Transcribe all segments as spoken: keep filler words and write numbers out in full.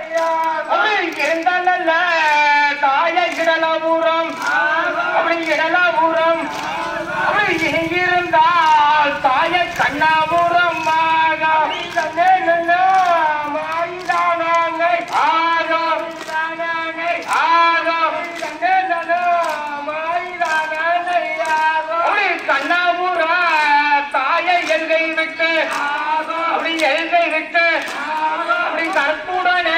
இருந்தால தாய இடலாபுரம் அப்படி இடலாபுரம் அப்படி இருந்தால் தாய கண்ணாபுரம் கண்ணாபுர தாய எல்கை விட்டு அப்படி எல்கை விட்டு அப்படி கற்புடனே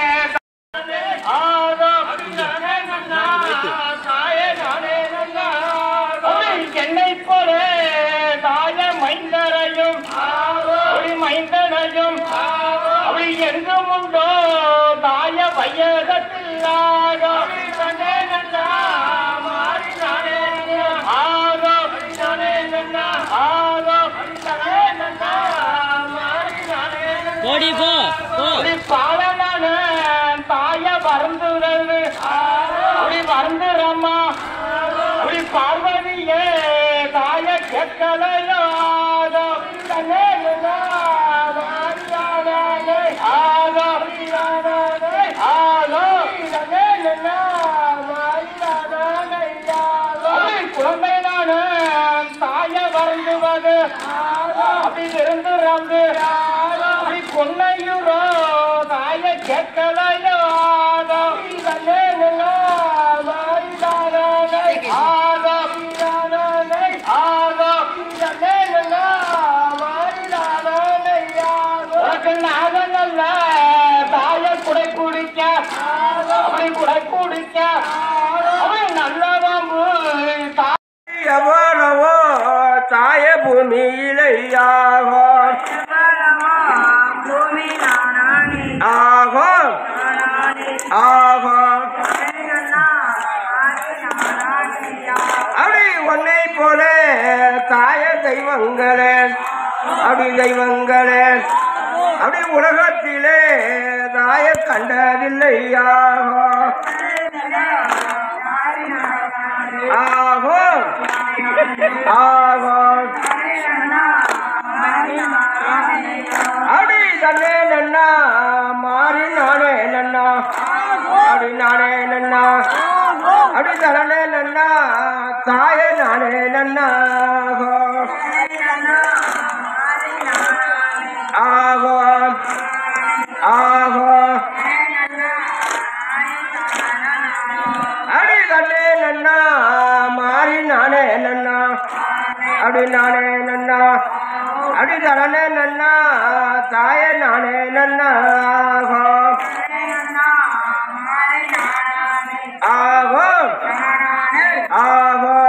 என்னை போல தாய மைந்தரையும் அப்படி மைந்தனையும் அப்படி எங்கும் உண்டோ தாய வையகத்தில்லாத பாலனான தாய வருந்துறது அப்படி வருந்துறம்மா அப்படி பார்வதியே தாய கேட்கலையோ குழந்தைனான தாய வருந்துவது அப்படி இருந்துறாங்க அப்படி பொன்னையுறோ தாய கேட்கலையோ நாகல்ல தாய குடை குடிக்க அப்படி குடை குடிக்க அவன் நல்லதாம்பு எவ்வளவோ தாய பூமியிலையாகோ ஆகோ ஆகோ அப்படி ஒன்னை போல தாய தெய்வங்களே அப்படி தெய்வங்களே அப்படி உலகத்திலே தாய கண்டதில்லையாகோ ஆகோ ஆகோ அப்படி தன்னே நன்னா மாறி நானே நன்னா அப்படி நானே நன்னா அப்படி தரனே நன்னா தாய நானே நன்னாகோ ஆகோ ஆகோ அப்படி தன்னே நன்னா மாறி நானே நன்னா அப்படி நானே நன்னா அப்படி தரனே நன்னா தாய நானே நன்னாகோ ஆகோ ஆகோ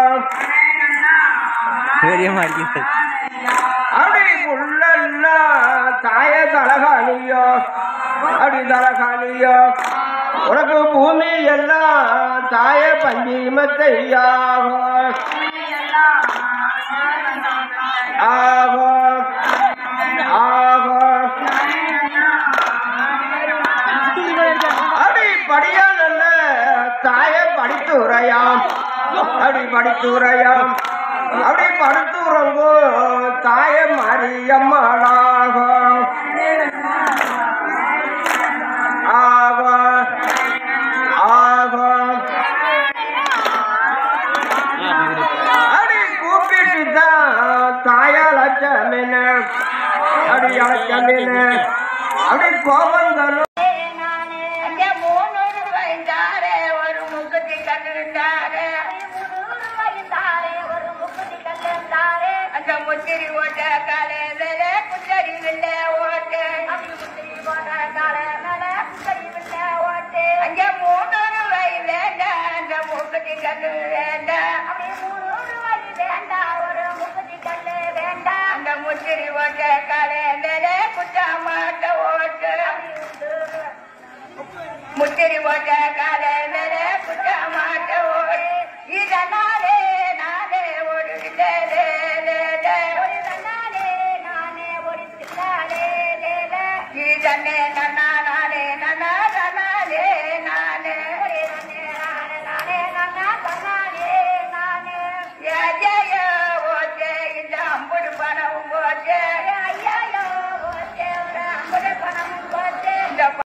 அப்படி புள்ளெல்லாம் தாய தலகாணியோ அப்படி தலகாணியோ உனக்கு பூமி எல்லாம் தாய பஞ்சிமத்தையாகோ ஆகோ ஆகோ அப்படி படியா நல்ல தாய படித்துறையாம் அப்படி படித்துறையாம் அப்படி படுத்துறங்கோ தாய மாரியம்மாளாகோ ஆகோ ஆகோ அப்படி கூப்பிட்டு தான் தாய லட்சமின அப்படி அலட்சமின அப்படி கோபங்களும் முத்திரி ஓட்ட காலே மேல குச்சரி வில்ல ஓட்டு முத்திரி ஓட்ட காலே மேல குச்சரி வில்ல ஓட்டு அங்கே மூணு ரூபாய் வேண்டாம் அந்த முப்பத்தி கல்லு வேண்டாம் அப்படியே மூணு ரூபாய் வேண்டாம் ஒரு முப்பத்தி கல்லு வேண்டாம் அந்த முத்திரி ஓட்ட காலே மேல குச்சா மாட்ட ஓட்டு முத்திரி ஓட்ட காலே மேல குச்சா மாட்ட ஓட்டு இதெல்லாம்